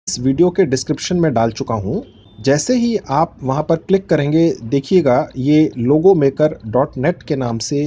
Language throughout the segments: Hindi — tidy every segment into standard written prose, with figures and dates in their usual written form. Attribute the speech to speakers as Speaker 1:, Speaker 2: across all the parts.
Speaker 1: इस वीडियो के डिस्क्रिप्शन में डाल चुका हूँ। जैसे ही आप वहाँ पर क्लिक करेंगे, देखिएगा ये लोगो मेकर .net के नाम से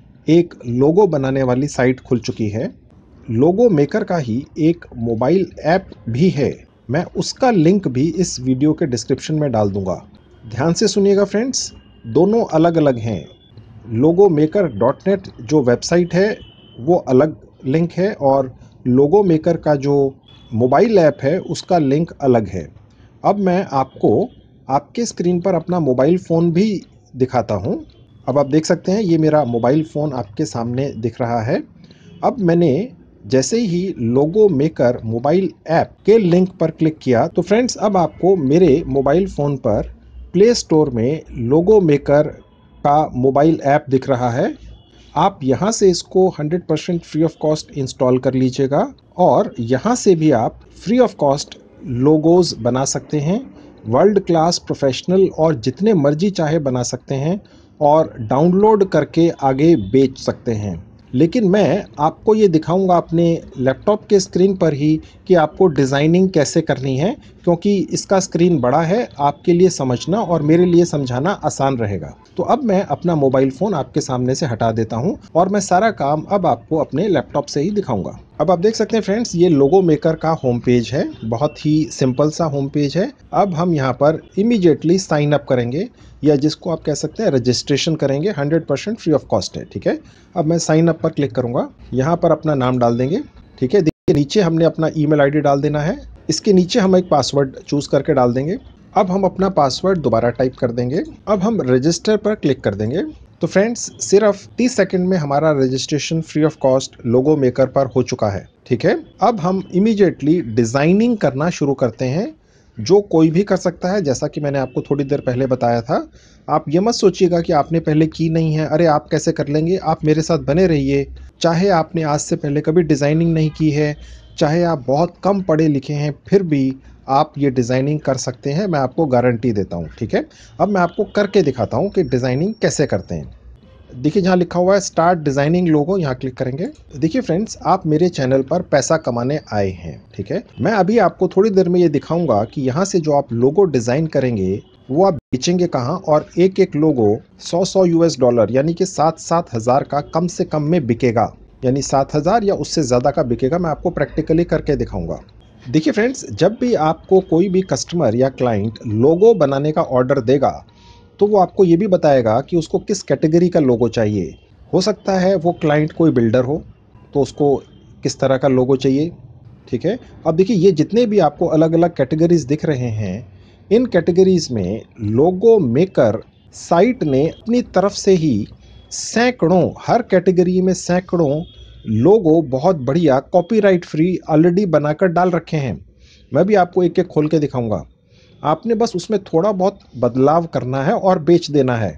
Speaker 1: एक लोगो बनाने वाली साइट खुल चुकी है। लोगो मेकर का ही एक मोबाइल ऐप भी है, मैं उसका लिंक भी इस वीडियो के डिस्क्रिप्शन में डाल दूंगा। ध्यान से सुनिएगा फ्रेंड्स, दोनों अलग अलग हैं। लोगो मेकर .net जो वेबसाइट है वो अलग लिंक है और लोगो मेकर का जो मोबाइल ऐप है उसका लिंक अलग है। अब मैं आपको आपके स्क्रीन पर अपना मोबाइल फ़ोन भी दिखाता हूं। अब आप देख सकते हैं ये मेरा मोबाइल फ़ोन आपके सामने दिख रहा है। अब मैंने जैसे ही लोगो मेकर मोबाइल ऐप के लिंक पर क्लिक किया तो फ्रेंड्स अब आपको मेरे मोबाइल फ़ोन पर प्ले स्टोर में लोगो मेकर का मोबाइल ऐप दिख रहा है। आप यहाँ से इसको 100% फ्री ऑफ कॉस्ट इंस्टॉल कर लीजिएगा और यहाँ से भी आप फ्री ऑफ कॉस्ट लोगोज बना सकते हैं। वर्ल्ड क्लास प्रोफेशनल और जितने मर्जी चाहे बना सकते हैं और डाउनलोड करके आगे बेच सकते हैं। लेकिन मैं आपको ये दिखाऊंगा अपने लैपटॉप के स्क्रीन पर ही कि आपको डिज़ाइनिंग कैसे करनी है, क्योंकि इसका स्क्रीन बड़ा है, आपके लिए समझना और मेरे लिए समझाना आसान रहेगा। तो अब मैं अपना मोबाइल फ़ोन आपके सामने से हटा देता हूं और मैं सारा काम अब आपको अपने लैपटॉप से ही दिखाऊंगा। अब आप देख सकते हैं फ्रेंड्स, ये लोगो मेकर का होम पेज है, बहुत ही सिंपल सा होम पेज है। अब हम यहाँ पर इमीडिएटली साइन अप करेंगे या जिसको आप कह सकते हैं रजिस्ट्रेशन करेंगे। 100% फ्री ऑफ कॉस्ट है, ठीक है। अब मैं साइन अप पर क्लिक करूंगा, यहाँ पर अपना नाम डाल देंगे, ठीक है। देखिए नीचे हमने अपना ईमेल आईडी डाल देना है, इसके नीचे हम एक पासवर्ड चूज करके डाल देंगे। अब हम अपना पासवर्ड दोबारा टाइप कर देंगे। अब हम रजिस्टर पर क्लिक कर देंगे। तो फ्रेंड्स सिर्फ 30 सेकंड में हमारा registration free of cost logo maker पर हो चुका है, ठीक है। अब हम इमीडिएटली डिजाइनिंग करना शुरू करते हैं, जो कोई भी कर सकता है। जैसा कि मैंने आपको थोड़ी देर पहले बताया था, आप ये मत सोचिएगा कि आपने पहले की नहीं है, अरे आप कैसे कर लेंगे। आप मेरे साथ बने रहिए, चाहे आपने आज से पहले कभी डिज़ाइनिंग नहीं की है, चाहे आप बहुत कम पढ़े लिखे हैं, फिर भी आप ये डिज़ाइनिंग कर सकते हैं, मैं आपको गारंटी देता हूँ, ठीक है। अब मैं आपको करके दिखाता हूँ कि डिज़ाइनिंग कैसे करते हैं। देखिए जहाँ लिखा हुआ है स्टार्ट डिजाइनिंग लोगो, यहाँ क्लिक करेंगे। देखिए फ्रेंड्स, आप मेरे चैनल पर पैसा कमाने आए हैं, ठीक है। मैं अभी आपको थोड़ी देर में ये दिखाऊंगा कि यहाँ से जो आप लोगो डिजाइन करेंगे वो आप बेचेंगे कहाँ, और एक एक लोगो 100 यूएस डॉलर यानी कि 7-7 हज़ार का कम से कम में बिकेगा, यानी 7 हज़ार या उससे ज़्यादा का बिकेगा। मैं आपको प्रैक्टिकली करके दिखाऊंगा। देखिए फ्रेंड्स, जब भी आपको कोई भी कस्टमर या क्लाइंट लोगो बनाने का ऑर्डर देगा तो वो आपको ये भी बताएगा कि उसको किस कैटेगरी का लोगो चाहिए। हो सकता है वो क्लाइंट कोई बिल्डर हो तो उसको किस तरह का लोगो चाहिए, ठीक है। अब देखिए ये जितने भी आपको अलग अलग कैटेगरीज दिख रहे हैं, इन कैटेगरीज में लोगो मेकर साइट ने अपनी तरफ से ही सैकड़ों, हर कैटेगरी में सैकड़ों लोगो बहुत बढ़िया कॉपीराइट फ्री ऑलरेडी बनाकर डाल रखे हैं। मैं भी आपको एक एक खोल के दिखाऊंगा। आपने बस उसमें थोड़ा बहुत बदलाव करना है और बेच देना है।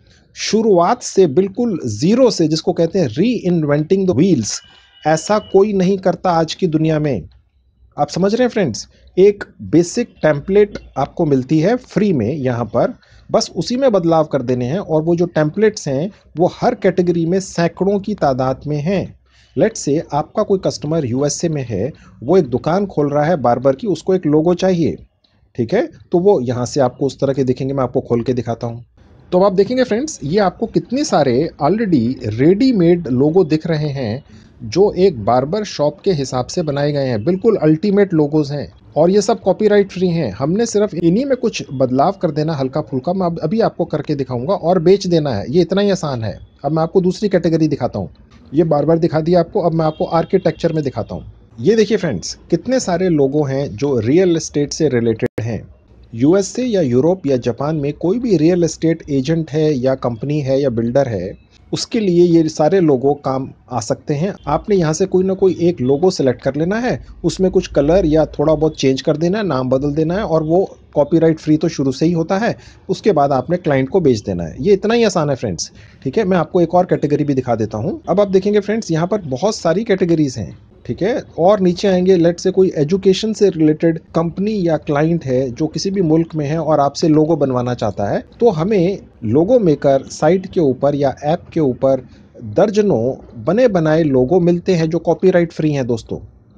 Speaker 1: शुरुआत से बिल्कुल ज़ीरो से, जिसको कहते हैं री इन्वेंटिंग द व्हील्स, ऐसा कोई नहीं करता आज की दुनिया में। आप समझ रहे हैं फ्रेंड्स, एक बेसिक टेम्पलेट आपको मिलती है फ्री में यहाँ पर, बस उसी में बदलाव कर देने हैं। और वो जो टेम्पलेट्स हैं वो हर कैटेगरी में सैकड़ों की तादाद में हैं। लेट्स से आपका कोई कस्टमर यूएसए में है, वो एक दुकान खोल रहा है बार्बर की, उसको एक लोगो चाहिए, ठीक है। तो वो यहाँ से आपको उस तरह के दिखेंगे, मैं आपको खोल के दिखाता हूँ। तो अब आप देखेंगे फ्रेंड्स, ये आपको कितने सारे ऑलरेडी रेडीमेड लोगो दिख रहे हैं जो एक बार्बर शॉप के हिसाब से बनाए गए हैं। बिल्कुल अल्टीमेट लोगोज हैं और ये सब कॉपीराइट फ्री हैं। हमने सिर्फ इन्हीं में कुछ बदलाव कर देना हल्का फुल्का, मैं अभी आपको करके दिखाऊंगा, और बेच देना है। ये इतना ही आसान है। अब मैं आपको दूसरी कैटेगरी दिखाता हूँ। ये बार्बर दिखा दिया आपको, अब मैं आपको आर्किटेक्चर में दिखाता हूँ। ये देखिए फ्रेंड्स, कितने सारे लोगो हैं जो रियल एस्टेट से रिलेटेड हैं। यूएसए या यूरोप या जापान में कोई भी रियल एस्टेट एजेंट है या कंपनी है या बिल्डर है, उसके लिए ये सारे लोगो काम आ सकते हैं। आपने यहाँ से कोई ना कोई एक लोगो सेलेक्ट कर लेना है, उसमें कुछ कलर या थोड़ा बहुत चेंज कर देना है, नाम बदल देना है, और वो कॉपीराइट फ्री तो शुरू से ही होता है। उसके बाद आपने क्लाइंट को बेच देना है। ये इतना ही आसान है फ्रेंड्स, ठीक है। मैं आपको एक और कैटेगरी भी दिखा देता हूँ। अब आप देखेंगे फ्रेंड्स, यहाँ पर बहुत सारी कैटेगरीज हैं, ठीक है। और नीचे आएंगे, लेट से कोई एजुकेशन से रिलेटेड कंपनी या क्लाइंट है जो किसी भी मुल्क में है और आपसे लोगो बनवाना चाहता है, तो हमें लोगो मेकर साइट के ऊपर या ऐप के ऊपर दर्जनों बने बनाए लोगो मिलते हैं जो कॉपीराइट फ्री हैं दोस्तों।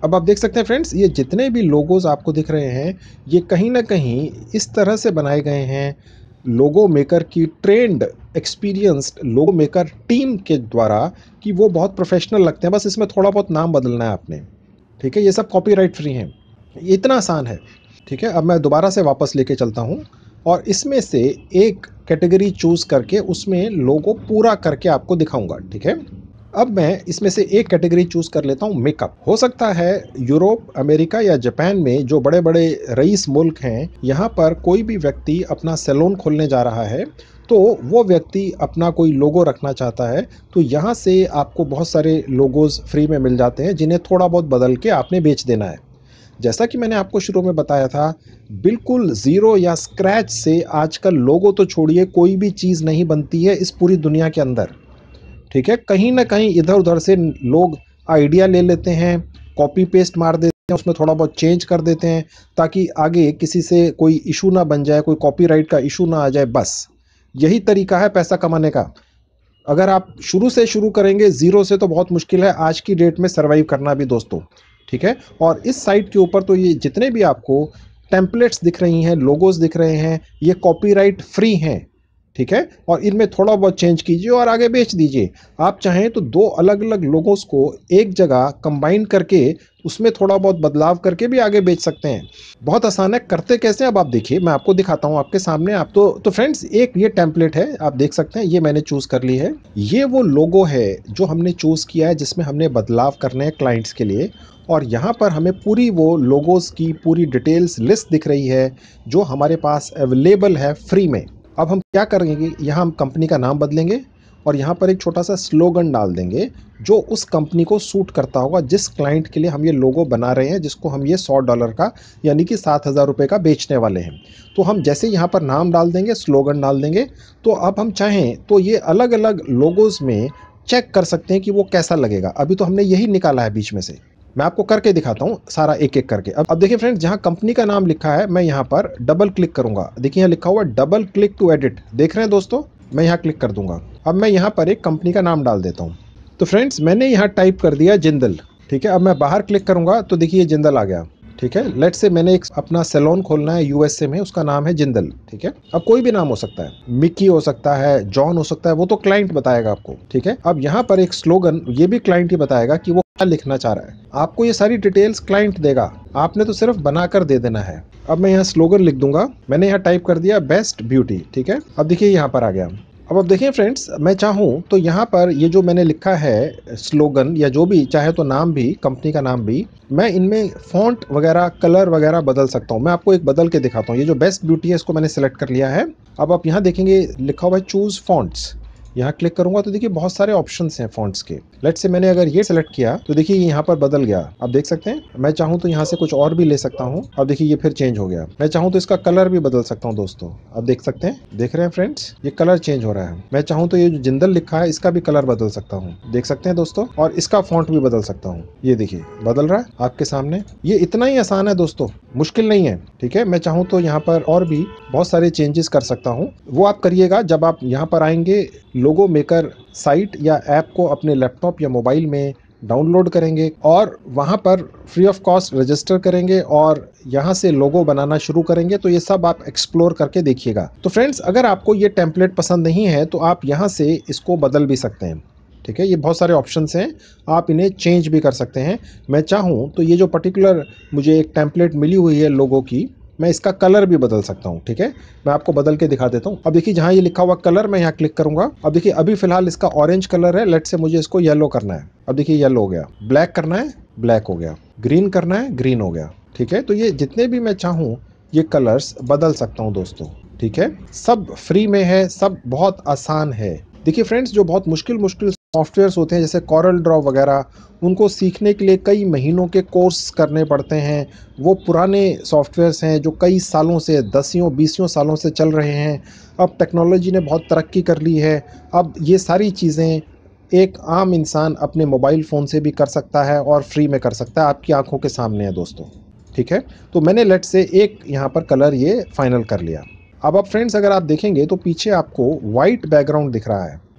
Speaker 1: अब आप देख सकते हैं फ्रेंड्स, ये जितने भी लोगोज़ आपको दिख रहे हैं, ये कहीं न कहीं इस तरह से बनाए गए हैं लोगो मेकर की trained experienced logo maker team के द्वारा, कि वो बहुत प्रोफेशनल लगते हैं। बस इसमें थोड़ा बहुत नाम बदलना है आपने, ठीक है? ये सब कॉपीराइट फ्री हैं। ये इतना आसान है, ठीक है? अब मैं दोबारा से वापस लेके चलता हूँ और इसमें से एक कैटेगरी चूज़ करके उसमें लोगो पूरा करके आपको दिखाऊँगा, ठीक है? अब मैं इसमें से एक कैटेगरी चूज़ कर लेता हूँ मेकअप। हो सकता है यूरोप, अमेरिका या जापान में जो बड़े-बड़े रईस मुल्क हैं, यहाँ पर कोई भी व्यक्ति अपना सैलून खोलने जा रहा है, तो वो व्यक्ति अपना कोई लोगो रखना चाहता है, तो यहाँ से आपको बहुत सारे लोगोज़ फ्री में मिल जाते हैं, जिन्हें थोड़ा बहुत बदल के आपने बेच देना है। जैसा कि मैंने आपको शुरू में बताया था, बिल्कुल ज़ीरो या स्क्रैच से आजकल लोगो तो छोड़िए, कोई भी चीज़ नहीं बनती है इस पूरी दुनिया के अंदर। ठीक है? कहीं न कहीं इधर-उधर से लोग आइडिया ले लेते हैं, कॉपी पेस्ट मार देते हैं, उसमें थोड़ा बहुत चेंज कर देते हैं, ताकि आगे किसी से कोई इश्यू ना बन जाए, कोई कॉपीराइट का इश्यू ना आ जाए, बस। यही तरीका है पैसा कमाने का। अगर आप शुरू से शुरू करेंगे ज़ीरो से, तो बहुत मुश्किल है आज की डेट में सर्वाइव करना भी दोस्तों, ठीक है? और इस साइट के ऊपर तो ये जितने भी आपको टेम्पलेट्स दिख रही हैं, लोगोस दिख रहे हैं, ये कॉपीराइट फ्री हैं, ठीक है? और इनमें थोड़ा बहुत चेंज कीजिए और आगे बेच दीजिए। आप चाहें तो 2 अलग-अलग लोगोस को एक जगह कंबाइन करके उसमें थोड़ा बहुत बदलाव करके भी आगे बेच सकते हैं। बहुत आसान है, करते कैसे अब आप देखिए, मैं आपको दिखाता हूँ आपके सामने। आप तो फ्रेंड्स, एक ये टेम्पलेट है, आप देख सकते हैं, ये मैंने चूज़ कर ली है। ये वो लोगो है जो हमने चूज़ किया है, जिसमें हमने बदलाव करने हैं क्लाइंट्स के लिए, और यहाँ पर हमें पूरी वो लोगोस की पूरी डिटेल्स लिस्ट दिख रही है, जो हमारे पास अवेलेबल है फ्री में। अब हम क्या करेंगे, यहाँ हम कंपनी का नाम बदलेंगे और यहाँ पर एक छोटा सा स्लोगन डाल देंगे, जो उस कंपनी को सूट करता होगा, जिस क्लाइंट के लिए हम ये लोगो बना रहे हैं, जिसको हम ये $100 का यानी कि 7,000 रुपये का बेचने वाले हैं। तो हम जैसे यहाँ पर नाम डाल देंगे, स्लोगन डाल देंगे, तो अब हम चाहें तो ये अलग-अलग लोगोज़ में चेक कर सकते हैं कि वो कैसा लगेगा। अभी तो हमने यही निकाला है बीच में से। मैं आपको करके दिखाता हूँ सारा एक-एक करके। अब देखिए फ्रेंड्स, जहाँ कंपनी का नाम लिखा है, मैं यहाँ पर डबल क्लिक करूँगा। देखिए यहाँ लिखा हुआ है डबल क्लिक टू एडिट, देख रहे हैं दोस्तों? मैं यहाँ क्लिक कर दूँगा। अब मैं यहाँ पर एक कंपनी का नाम डाल देता हूँ। तो फ्रेंड्स, मैंने यहाँ टाइप कर दिया जिंदल, ठीक है? अब मैं बाहर क्लिक करूँगा तो देखिए जिंदल आ गया, ठीक है? लेट्स से मैंने एक अपना सैलून खोलना है यूएसए में, उसका नाम है जिंदल, ठीक है? अब कोई भी नाम हो सकता है, मिकी हो सकता है, जॉन हो सकता है, वो तो क्लाइंट बताएगा आपको, ठीक है? अब यहाँ पर एक स्लोगन, ये भी क्लाइंट ही बताएगा कि वो क्या लिखना चाह रहा है। आपको ये सारी डिटेल्स क्लाइंट देगा, आपने तो सिर्फ बनाकर दे देना है। अब मैं यहाँ स्लोगन लिख दूंगा, मैंने यहाँ टाइप कर दिया बेस्ट ब्यूटी, ठीक है? अब देखिए यहाँ पर आ गया। अब देखिए फ्रेंड्स, मैं चाहूँ तो यहाँ पर ये जो मैंने लिखा है स्लोगन, या जो भी चाहे तो नाम भी, कंपनी का नाम भी, मैं इनमें फ़ॉन्ट वगैरह, कलर वगैरह बदल सकता हूँ। मैं आपको एक बदल के दिखाता हूँ। ये जो बेस्ट ब्यूटी है, इसको मैंने सेलेक्ट कर लिया है। अब आप यहाँ देखेंगे लिखा हुआ है चूज़ फ़ॉन्ट्स, यहाँ क्लिक करूंगा तो देखिए बहुत सारे ऑप्शंस हैं फ़ॉन्ट्स के। लेट्स से मैंने अगर ये सेलेक्ट किया तो देखिए यहाँ पर बदल गया, आप देख सकते हैं। मैं चाहूँ तो यहाँ से कुछ और भी ले सकता हूँ। अब देखिए ये फिर चेंज हो गया। मैं चाहूँ तो इसका कलर भी बदल सकता हूँ दोस्तों, आप देख सकते हैं, देख रहे हैं फ्रेंड्स, ये कलर चेंज हो रहा है। मैं चाहूँ तो ये जो जिंदल लिखा है, इसका भी कलर बदल सकता हूँ, देख सकते हैं दोस्तों, और इसका फ़ॉन्ट भी बदल सकता हूँ। ये देखिए बदल रहा है आपके सामने। ये इतना ही आसान है दोस्तों, मुश्किल नहीं है, ठीक है? मैं चाहूँ तो यहाँ पर और भी बहुत सारे चेंजेस कर सकता हूँ। वो आप करिएगा जब आप यहाँ पर आएंगे, लोगो मेकर साइट या ऐप को अपने लैपटॉप या मोबाइल में डाउनलोड करेंगे और वहाँ पर फ्री ऑफ कॉस्ट रजिस्टर करेंगे और यहाँ से लोगो बनाना शुरू करेंगे। तो ये सब आप एक्सप्लोर करके देखिएगा। तो फ्रेंड्स, अगर आपको ये टेम्पलेट पसंद नहीं है तो आप यहाँ से इसको बदल भी सकते हैं, ठीक है? ये बहुत सारे ऑप्शंस हैं, आप इन्हें चेंज भी कर सकते हैं। मैं चाहूँ तो ये जो पर्टिकुलर मुझे एक टेम्पलेट मिली हुई है लोगो की, मैं इसका कलर भी बदल सकता हूँ, ठीक है? मैं आपको बदल के दिखा देता हूँ। अब देखिए जहाँ ये लिखा हुआ कलर, मैं यहाँ क्लिक करूँगा। अब देखिए अभी फ़िलहाल इसका ऑरेंज कलर है, लेट्स से मुझे इसको येलो करना है। अब देखिए येलो हो गया। ब्लैक करना है, ब्लैक हो गया। ग्रीन करना है, ग्रीन हो गया, ठीक है? तो ये जितने भी मैं चाहूँ ये कलर्स बदल सकता हूँ दोस्तों, ठीक है? सब फ्री में है, सब बहुत आसान है। देखिए फ्रेंड्स, जो बहुत मुश्किल सॉफ्टवेयर्स होते हैं जैसे कॉरल ड्रॉ वगैरह, उनको सीखने के लिए कई महीनों के कोर्स करने पड़ते हैं। वो पुराने सॉफ्टवेयर्स हैं जो कई सालों से, 10-20 सालों से चल रहे हैं। अब टेक्नोलॉजी ने बहुत तरक्की कर ली है। अब ये सारी चीज़ें एक आम इंसान अपने मोबाइल फ़ोन से भी कर सकता है और फ्री में कर सकता है, आपकी आंखों के सामने है दोस्तों, ठीक है? तो मैंने लेट्स से एक यहाँ पर कलर ये फाइनल कर लिया। अब फ्रेंड्स, अगर आप देखेंगे तो पीछे आपको वाइट बैकग्राउंड दिख रहा है,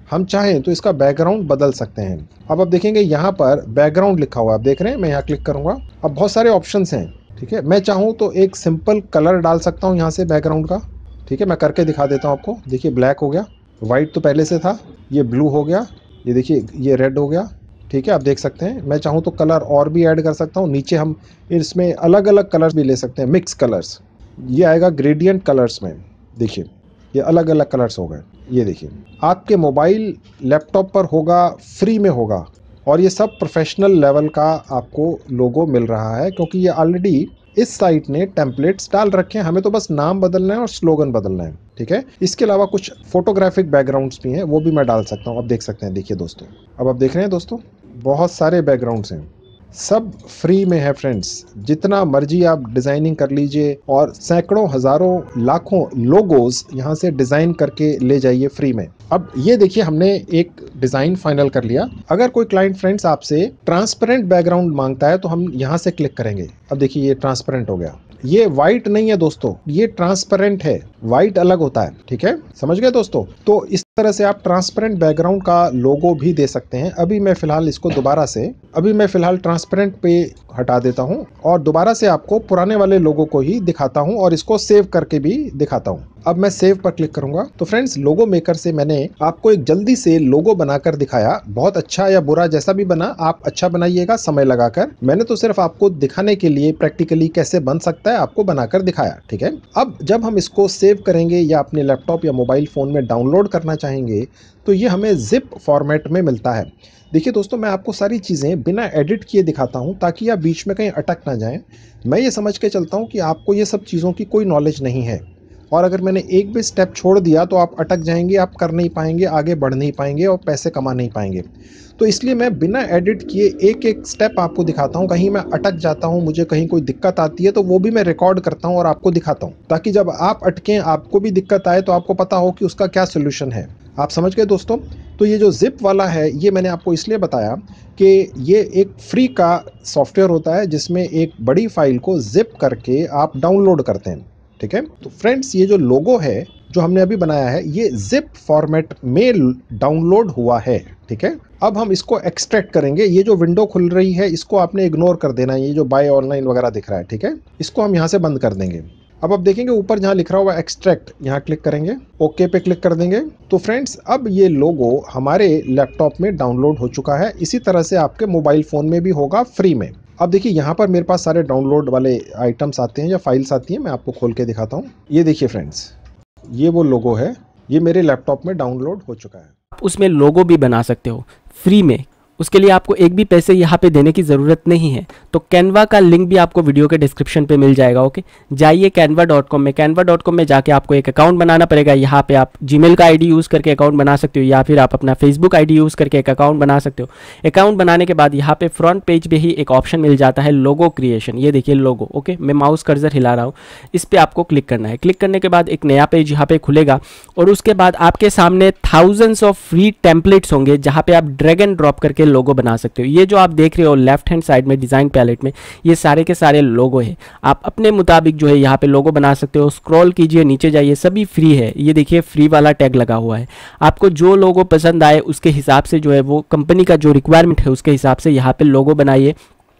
Speaker 1: हम चाहें तो इसका बैकग्राउंड बदल सकते हैं। अब आप देखेंगे यहाँ पर बैकग्राउंड लिखा हुआ है, आप देख रहे हैं। मैं यहाँ क्लिक करूँगा, अब बहुत सारे ऑप्शंस हैं, ठीक है। मैं चाहूँ तो एक सिंपल कलर डाल सकता हूँ यहाँ से बैकग्राउंड का, ठीक है। मैं करके दिखा देता हूँ आपको। देखिए ब्लैक हो गया, वाइट तो पहले से था, ये ब्लू हो गया, ये देखिए ये रेड हो गया, ठीक है। आप देख सकते हैं। मैं चाहूँ तो कलर और भी ऐड कर सकता हूँ। नीचे हम इसमें अलग अलग कलर्स भी ले सकते हैं, मिक्स कलर्स। ये आएगा ग्रेडियंट कलर्स में, देखिए ये अलग अलग कलर्स हो गए। ये देखिए आपके मोबाइल लैपटॉप पर होगा, फ्री में होगा, और ये सब प्रोफेशनल लेवल का आपको लोगो मिल रहा है, क्योंकि ये ऑलरेडी इस साइट ने टेम्पलेट्स डाल रखे हैं। हमें तो बस नाम बदलना है और स्लोगन बदलना है, ठीक है। इसके अलावा कुछ फोटोग्राफिक बैकग्राउंड्स भी हैं, वो भी मैं डाल सकता हूँ। अब देख सकते हैं, देखिए दोस्तों, अब आप देख रहे हैं दोस्तों, बहुत सारे बैकग्राउंड्स हैं, सब फ्री में है फ्रेंड्स। जितना मर्जी आप डिज़ाइनिंग कर लीजिए और सैकड़ों हज़ारों लाखों लोगोज यहाँ से डिज़ाइन करके ले जाइए फ्री में। अब ये देखिए हमने एक डिज़ाइन फाइनल कर लिया। अगर कोई क्लाइंट फ्रेंड्स आपसे ट्रांसपेरेंट बैकग्राउंड मांगता है तो हम यहाँ से क्लिक करेंगे। अब देखिए ये ट्रांसपेरेंट हो गया, ये वाइट नहीं है दोस्तों, ये ट्रांसपेरेंट है, वाइट अलग होता है, ठीक है। समझ गए दोस्तों। तो इस तरह से आप ट्रांसपेरेंट बैकग्राउंड का लोगो भी दे सकते हैं। अभी मैं फिलहाल इसको दोबारा से, अभी मैं फिलहाल ट्रांसपेरेंट पे हटा देता हूं और दोबारा से आपको पुराने वाले लोगो को ही दिखाता हूं और इसको सेव करके भी दिखाता हूं। अब मैं सेव पर क्लिक करूंगा। तो फ्रेंड्स, लोगो मेकर से मैंने आपको एक जल्दी से लोगो बनाकर दिखाया। बहुत अच्छा या बुरा जैसा भी बना, आप अच्छा बनाइएगा समय लगाकर। मैंने तो सिर्फ आपको दिखाने के लिए प्रैक्टिकली कैसे बन सकता है आपको बनाकर दिखाया, ठीक है। अब जब हम इसको सेव करेंगे या अपने लैपटॉप या मोबाइल फ़ोन में डाउनलोड करना चाहेंगे तो ये हमें जिप फॉर्मेट में मिलता है। देखिए दोस्तों, मैं आपको सारी चीज़ें बिना एडिट किए दिखाता हूं ताकि आप बीच में कहीं अटक ना जाएं। मैं ये समझ के चलता हूं कि आपको ये सब चीज़ों की कोई नॉलेज नहीं है, और अगर मैंने एक भी स्टेप छोड़ दिया तो आप अटक जाएंगे, आप कर नहीं पाएंगे, आगे बढ़ नहीं पाएंगे और पैसे कमा नहीं पाएंगे। तो इसलिए मैं बिना एडिट किए एक एक स्टेप आपको दिखाता हूं। कहीं मैं अटक जाता हूं, मुझे कहीं कोई दिक्कत आती है तो वो भी मैं रिकॉर्ड करता हूं और आपको दिखाता हूं, ताकि जब आप अटकें, आपको भी दिक्कत आए तो आपको पता हो कि उसका क्या सोल्यूशन है। आप समझ गए दोस्तों। तो ये जो जिप वाला है, ये मैंने आपको इसलिए बताया कि ये एक फ्री का सॉफ्टवेयर होता है जिसमें एक बड़ी फाइल को जिप करके आप डाउनलोड करते हैं, ठीक है। तो फ्रेंड्स, ये जो लोगो है जो हमने अभी बनाया है, ये जिप फॉर्मेट में डाउनलोड हुआ है, ठीक है। अब हम इसको एक्सट्रैक्ट करेंगे। ये जो विंडो खुल रही है इसको आपने इग्नोर कर देना है, ये जो बाय ऑनलाइन वगैरह दिख रहा है, ठीक है। इसको हम यहाँ से बंद कर देंगे। अब आप देखेंगे ऊपर जहाँ लिख रहा हुआ एक्सट्रैक्ट, यहाँ क्लिक करेंगे, ओके पे क्लिक कर देंगे। तो फ्रेंड्स, अब ये लोगो हमारे लैपटॉप में डाउनलोड हो चुका है। इसी तरह से आपके मोबाइल फ़ोन में भी होगा फ्री में। अब देखिए यहाँ पर मेरे पास सारे डाउनलोड वाले आइटम्स आते हैं या फाइल्स आती हैं। मैं आपको खोल के दिखाता हूँ। ये देखिए फ्रेंड्स, ये वो लोगो है, ये मेरे लैपटॉप में डाउनलोड हो चुका है।
Speaker 2: आप उसमें लोगो भी बना सकते हो फ्री में। उसके लिए आपको एक भी पैसे यहाँ पे देने की ज़रूरत नहीं है। तो कैनवा का लिंक भी आपको वीडियो के डिस्क्रिप्शन पे मिल जाएगा। ओके, जाइए canva.com में। canva.com में जाके आपको एक अकाउंट बनाना पड़ेगा। यहाँ पे आप जीमेल का आईडी यूज़ करके अकाउंट बना सकते हो, या फिर आप अपना फेसबुक आईडी यूज़ करके एक अकाउंट बना सकते हो। अकाउंट बनाने के बाद यहाँ पे फ्रंट पेज पे ही एक ऑप्शन मिल जाता है लोगो क्रिएशन। ये देखिए लोगो। ओके, मैं माउस कर्सर हिला रहा हूँ, इस पर आपको क्लिक करना है। क्लिक करने के बाद एक नया पेज यहाँ पे खुलेगा और उसके बाद आपके सामने थाउजेंड्स ऑफ फ्री टेम्पलेट्स होंगे जहाँ पे आप ड्रैग एंड ड्रॉप करके लोगो बना सकते हो। ये जो आप देख रहे हो लेफ्ट हैंड साइड में डिज़ाइन पैलेट में, ये सारे के सारे लोगो है। आप अपने मुताबिक जो है यहाँ पे लोगो बना सकते हो। स्क्रॉल कीजिए, नीचे जाइए, सभी फ्री है। ये देखिए फ्री वाला टैग लगा हुआ है। आपको जो लोगो पसंद आए उसके हिसाब से जो है वो कंपनी का जो रिक्वायरमेंट है उसके हिसाब से यहाँ पे लोगो बनाइए।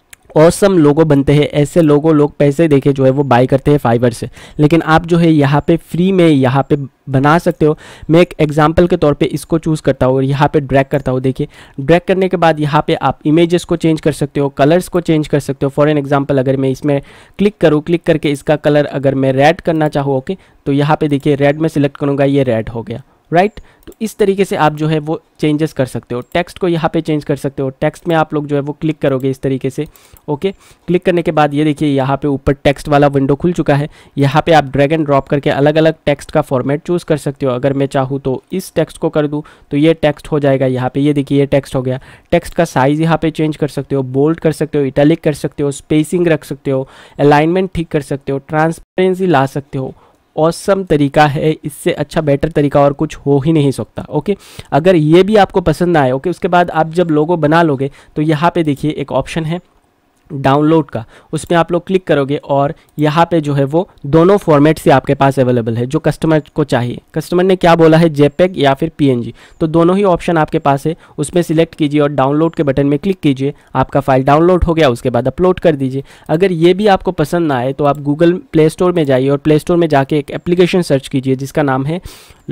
Speaker 2: ऑसम लोगो बनते हैं। ऐसे लोगो लोग पैसे देके जो है वो बाय करते हैं फाइवर से, लेकिन आप जो है यहाँ पे फ्री में यहाँ पे बना सकते हो। मैं एक एग्जांपल के तौर पे इसको चूज़ करता हूँ और यहाँ पे ड्रैग करता हूँ। देखिए ड्रैग करने के बाद यहाँ पे आप इमेजेस को चेंज कर सकते हो, कलर्स को चेंज कर सकते हो। फॉर एन एग्जांपल, अगर मैं इसमें क्लिक करूँ, क्लिक करके इसका कलर अगर मैं रेड करना चाहूँ, ओके, तो यहाँ पे देखिए रेड में सिलेक्ट करूँगा, ये रेड हो गया, राइट। तो इस तरीके से आप जो है वो चेंजेस कर सकते हो। टेक्स्ट को यहाँ पे चेंज कर सकते हो। टेक्स्ट में आप लोग जो है वो क्लिक करोगे इस तरीके से। ओके, क्लिक करने के बाद ये देखिए यहाँ पे ऊपर टेक्स्ट वाला विंडो खुल चुका है। यहाँ पे आप ड्रैग एंड ड्रॉप करके अलग अलग टेक्स्ट का फॉर्मेट चूज़ कर सकते हो। अगर मैं चाहूँ तो इस टेक्स्ट को कर दूँ तो ये टेक्स्ट हो जाएगा यहाँ पे। ये देखिए ये टेक्स्ट हो गया। टेक्स्ट का साइज़ यहाँ पे चेंज कर सकते हो, बोल्ड कर सकते हो, इटैलिक कर सकते हो, स्पेसिंग रख सकते हो, अलाइनमेंट ठीक कर सकते हो, ट्रांसपेरेंसी ला सकते हो। ऑसम तरीका है, इससे अच्छा बेटर तरीका और कुछ हो ही नहीं सकता। ओके, अगर ये भी आपको पसंद आए, ओके, उसके बाद आप जब लोगो बना लोगे तो यहाँ पे देखिए एक ऑप्शन है डाउनलोड का, उसमें आप लोग क्लिक करोगे और यहाँ पे जो है वो दोनों फॉर्मेट से आपके पास अवेलेबल है जो कस्टमर को चाहिए। कस्टमर ने क्या बोला है, जेपेग या फिर पीएनजी, तो दोनों ही ऑप्शन आपके पास है। उसमें सिलेक्ट कीजिए और डाउनलोड के बटन में क्लिक कीजिए। आपका फाइल डाउनलोड हो गया, उसके बाद अपलोड कर दीजिए। अगर ये भी आपको पसंद ना आए तो आप गूगल प्ले स्टोर में जाइए और प्ले स्टोर में जाके एक एप्लीकेशन सर्च कीजिए जिसका नाम है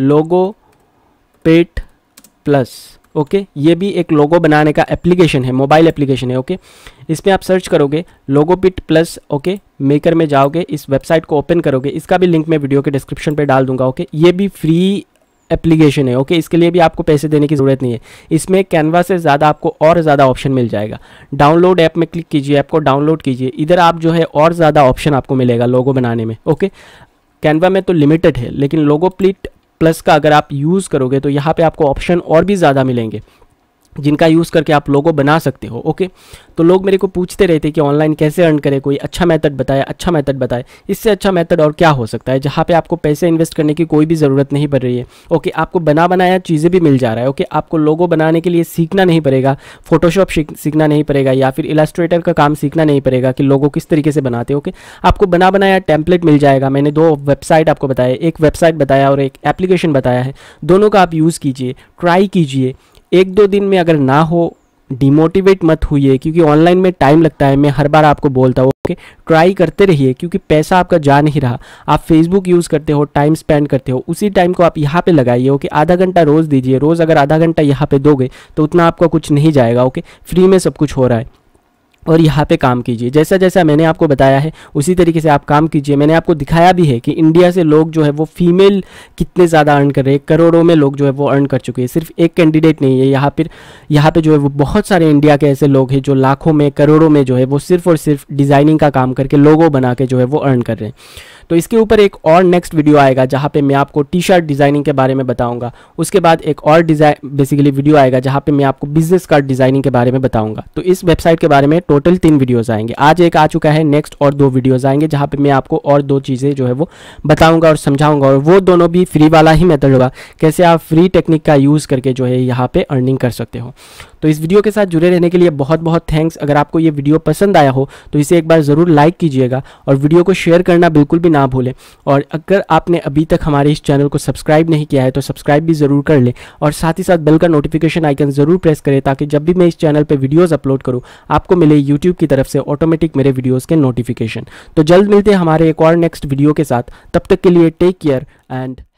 Speaker 2: लोगोपिट प्लस। ओके, ये भी एक लोगो बनाने का एप्लीकेशन है, मोबाइल एप्लीकेशन है। ओके, इसमें आप सर्च करोगे लोगोपिट प्लस। ओके, मेकर में जाओगे, इस वेबसाइट को ओपन करोगे, इसका भी लिंक मैं वीडियो के डिस्क्रिप्शन पे डाल दूंगा। ओके, ये भी फ्री एप्लीकेशन है। ओके, इसके लिए भी आपको पैसे देने की ज़रूरत नहीं है। इसमें कैनवा से ज़्यादा आपको और ज़्यादा ऑप्शन मिल जाएगा। डाउनलोड ऐप में क्लिक कीजिए, ऐप को डाउनलोड कीजिए। इधर आप जो है और ज़्यादा ऑप्शन आपको मिलेगा लोगो बनाने में। ओके, कैनवा में तो लिमिटेड है, लेकिन लोगोपिट प्लस का अगर आप यूज़ करोगे तो यहाँ पे आपको ऑप्शन और भी ज़्यादा मिलेंगे जिनका यूज़ करके आप लोगो बना सकते हो। ओके, तो लोग मेरे को पूछते रहते कि ऑनलाइन कैसे अर्न करें, कोई अच्छा मेथड बताए, अच्छा मेथड बताए। इससे अच्छा मेथड और क्या हो सकता है जहाँ पे आपको पैसे इन्वेस्ट करने की कोई भी ज़रूरत नहीं पड़ रही है। ओके, आपको बना बनाया चीज़ें भी मिल जा रहा है। ओके, आपको लोगो बनाने के लिए सीखना नहीं पड़ेगा, फोटोशॉप सीखना नहीं पड़ेगा या फिर इलास्ट्रेटर का काम सीखना नहीं पड़ेगा कि लोगो किस तरीके से बनाते हैं। ओके, आपको बना बनाया टेम्पलेट मिल जाएगा। मैंने 2 वेबसाइट आपको बताया, एक वेबसाइट बताया और एक एप्लीकेशन बताया है। दोनों का आप यूज़ कीजिए, ट्राई कीजिए। 1-2 दिन में अगर ना हो, डिमोटिवेट मत होइए, क्योंकि ऑनलाइन में टाइम लगता है। मैं हर बार आपको बोलता हूँ। ओके, ट्राई करते रहिए, क्योंकि पैसा आपका जा नहीं रहा। आप फेसबुक यूज़ करते हो, टाइम स्पेंड करते हो, उसी टाइम को आप यहाँ पे लगाइए। ओके, आधा घंटा रोज़ दीजिए। रोज़ अगर आधा घंटा यहाँ पे दोगे तो उतना आपका कुछ नहीं जाएगा। ओके, फ्री में सब कुछ हो रहा है और यहाँ पे काम कीजिए। जैसा जैसा मैंने आपको बताया है उसी तरीके से आप काम कीजिए। मैंने आपको दिखाया भी है कि इंडिया से लोग जो है वो फीमेल कितने ज़्यादा अर्न कर रहे हैं, करोड़ों में लोग जो है वो अर्न कर चुके हैं। सिर्फ एक कैंडिडेट नहीं है, यहाँ पे जो है वो बहुत सारे इंडिया के ऐसे लोग हैं जो लाखों में, करोड़ों में जो है वो सिर्फ और सिर्फ डिज़ाइनिंग का काम करके लोगो बना के जो है वो अर्न कर रहे हैं। तो इसके ऊपर एक और नेक्स्ट वीडियो आएगा जहाँ पे मैं आपको टी शर्ट डिज़ाइनिंग के बारे में बताऊंगा। उसके बाद एक और बेसिकली वीडियो आएगा जहाँ पे मैं आपको बिजनेस कार्ड डिज़ाइनिंग के बारे में बताऊंगा। तो इस वेबसाइट के बारे में टोटल 3 वीडियोज़ आएंगे। आज एक आ चुका है, नेक्स्ट और 2 वीडियोज़ आएंगे जहाँ पे मैं आपको और 2 चीज़ें जो है वो बताऊँगा और समझाऊँगा। और वो दोनों भी फ्री वाला ही मेथड होगा, कैसे आप फ्री टेक्निक का यूज़ करके जो है यहाँ पे अर्निंग कर सकते हो। तो इस वीडियो के साथ जुड़े रहने के लिए बहुत बहुत थैंक्स। अगर आपको ये वीडियो पसंद आया हो तो इसे एक बार ज़रूर लाइक कीजिएगा और वीडियो को शेयर करना बिल्कुल भी ना भूलें। और अगर आपने अभी तक हमारे इस चैनल को सब्सक्राइब नहीं किया है तो सब्सक्राइब भी ज़रूर कर लें और साथ ही साथ बेल का नोटिफिकेशन आइकन ज़रूर प्रेस करें ताकि जब भी मैं इस चैनल पर वीडियोज़ अपलोड करूँ आपको मिले यूट्यूब की तरफ से ऑटोमेटिक मेरे वीडियोज़ के नोटिफिकेशन। तो जल्द मिलते हैं हमारे एक और नेक्स्ट वीडियो के साथ। तब तक के लिए टेक केयर एंड